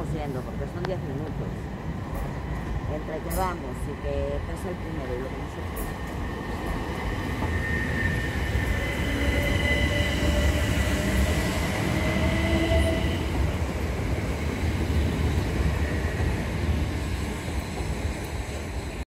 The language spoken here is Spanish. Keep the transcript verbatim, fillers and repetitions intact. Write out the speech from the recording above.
yendo, porque son diez minutos. Entre que vamos y que pesa el primero y lo que no se puede.